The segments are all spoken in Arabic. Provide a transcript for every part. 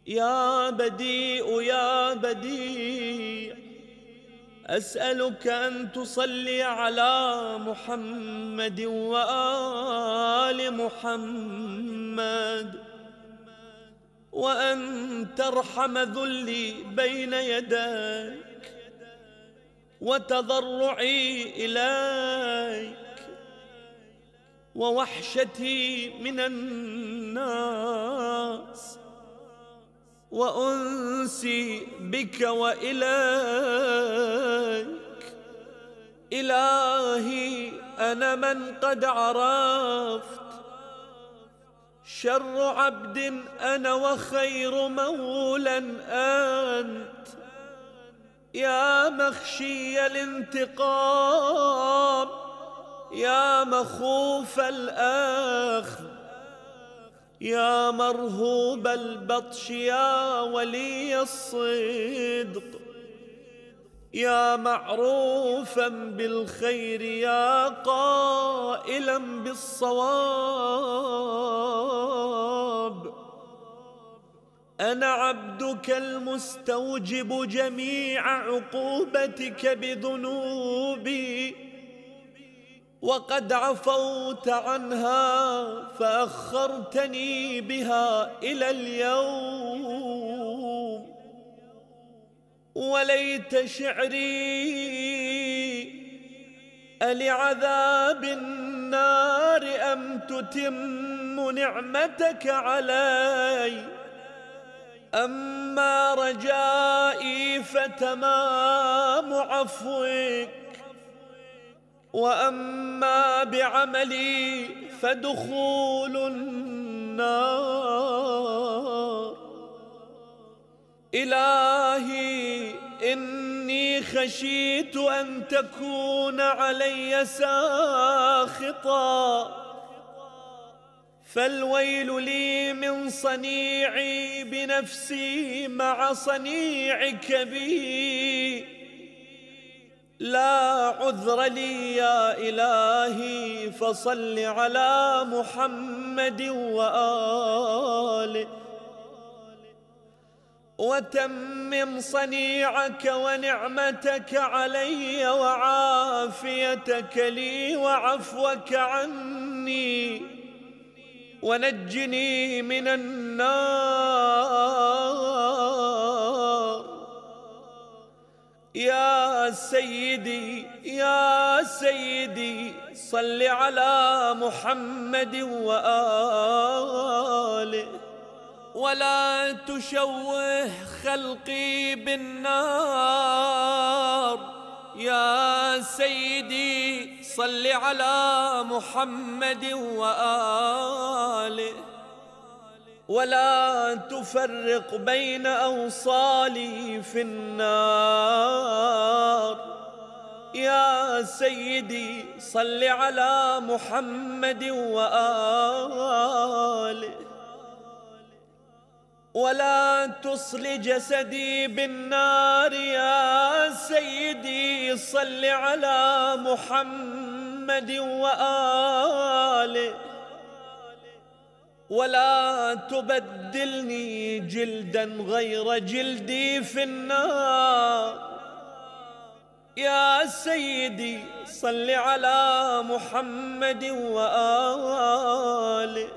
يا بديء يا بديع، أسألك أن تصلي على محمد وآل محمد، وأن ترحم ذلي بين يديك وتضرعي إليك ووحشتي من الناس وأنسي بك وإليك. إلهي أنا من قد عرفت شر عبد أنا وخير مولى أنت، يا مخشي الانتقام يا مخوف الأخذ يا مرهوب البطش يا ولي الصدق، يا معروفا بالخير يا قائلا بالصواب. أنا عبدك المستوجب جميع عقوبتك بذنوبي، وقد عفوت عنها فأخرتني بها إلى اليوم. وليت شعري ألعذاب النار أم تتم نعمتك علي، أما رجائي فتمام عفوك، وأما بعملي فدخول النار. إلهي إني خشيت أن تكون علي ساخطا، فالويل لي من صنيعي بنفسي مع صنيعك بي. لا عذر لي يا إلهي، فصل على محمد وآله، وتمم صنيعك ونعمتك علي وعافيتك لي وعفوك عني، ونجني من النار. يا سيدي يا سيدي صل على محمد وآله، ولا تشوه خلقي بالنار. يا سيدي صل على محمد وآله، ولا تفرق بين أوصالي في النار. يا سيدي صل على محمد وآله، ولا تصل جسدي بالنار. يا سيدي صل على محمد وآله، ولا تبدلني جلدا غير جلدي في النار. يا سيدي صل على محمد وآله،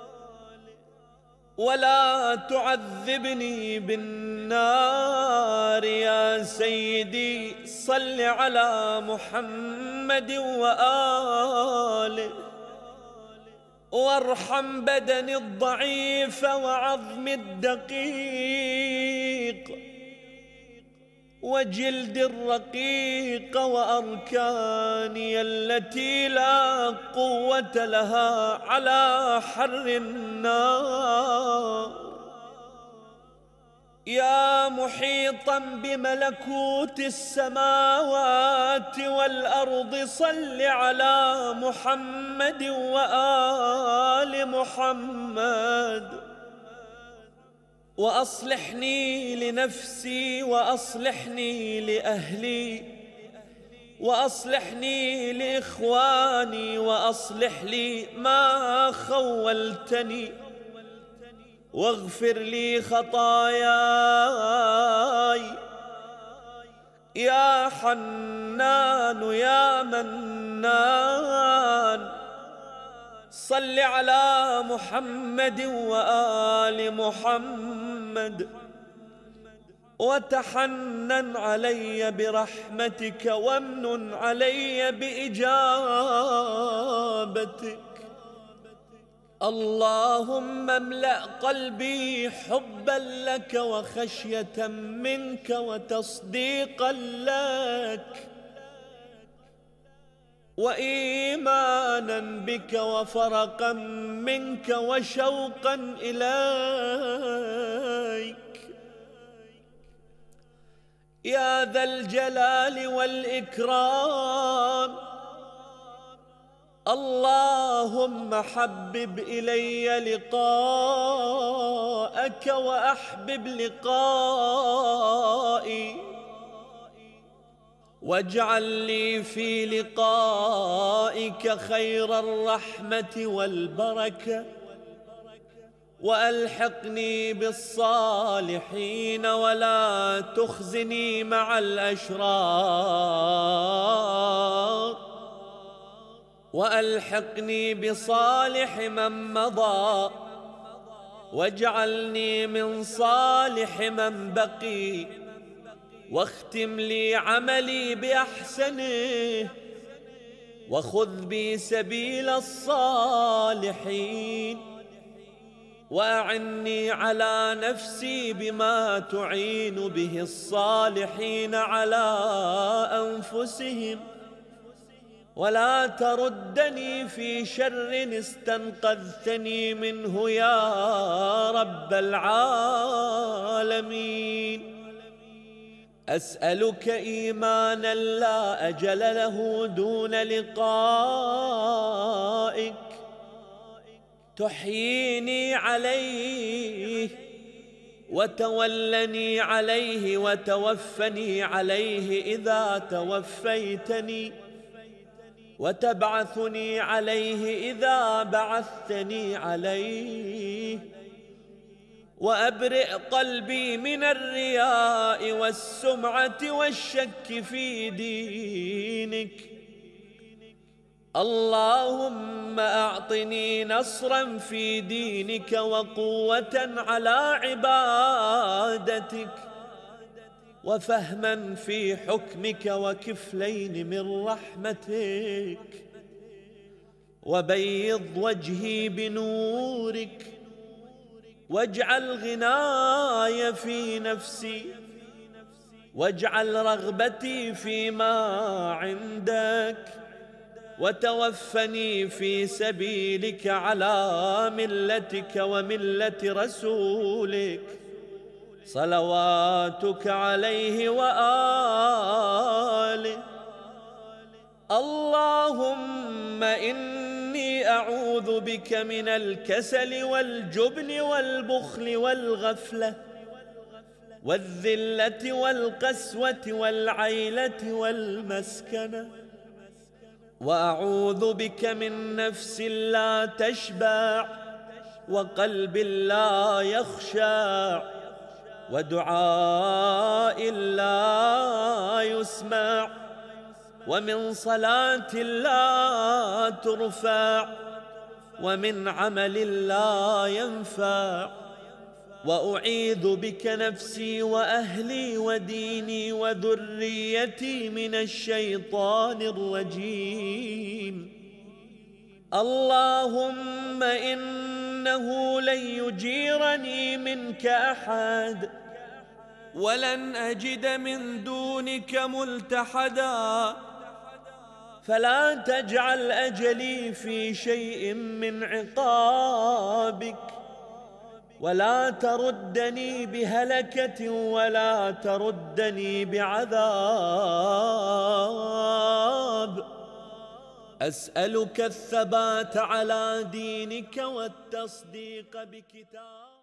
ولا تعذبني بالنار. يا سيدي صل على محمد وآله، وارحم بدني الضعيف وعظمي الدقيق وجلدي الرقيق وأركاني التي لا قوة لها على حر النار. يا محيطا بملكوت السماوات والأرض صل على محمد وآل محمد، وأصلحني لنفسي وأصلحني لأهلي وأصلحني لإخواني وأصلح لي ما خولتني، واغفر لي خطاياي يا حنان يا منان. صل على محمد وآل محمد وتحنن علي برحمتك وامنن علي بإجابتك. اللهم املأ قلبي حبا لك وخشية منك وتصديقا لك وإيمانا بك وفرقا منك وشوقا إليك يا ذا الجلال والإكرام. اللهم حبب إلي لقاءك وأحبب لقائي واجعل لي في لقائك خير الرحمة والبركة وألحقني بالصالحين ولا تخزني مع الأشرار وألحقني بصالح من مضى واجعلني من صالح من بقي واختم لي عملي بأحسنه وخذ بي سبيل الصالحين وأعني على نفسي بما تعين به الصالحين على أنفسهم ولا تردني في شر استنقذتني منه يا رب العالمين. أسألك إيمانا لا أجل له دون لقائك تحييني عليه وتولني عليه وتوفني عليه إذا توفيتني وتبعثني عليه إذا بعثتني عليه وأبرئ قلبي من الرياء والسمعة والشك في دينك. اللهم أعطني نصرا في دينك وقوة على عبادتك وفهما في حكمك وكفلين من رحمتك وبيض وجهي بنورك واجعل غناي في نفسي واجعل رغبتي فيما عندك وتوفني في سبيلك على ملتك وملة رسولك صلواتك عليه وآله. اللهم إني أعوذ بك من الكسل والجبن والبخل والغفلة والذلة والقسوة والعيلة والمسكنة وأعوذ بك من نفس لا تشبع وقلب لا يخشع ودعاء لا يسمع ومن صلاة لا ترفع ومن عمل لا ينفع. وأعيذ بك نفسي وأهلي وديني وذريتي من الشيطان الرجيم. اللهم إنه لن يجيرني منك أحد ولن أجد من دونك ملتحدا فلا تجعل أجلي في شيء من عقابك ولا تردني بهلكة ولا تردني بعذاب. أسألك الثبات على دينك والتصديق بكتابك.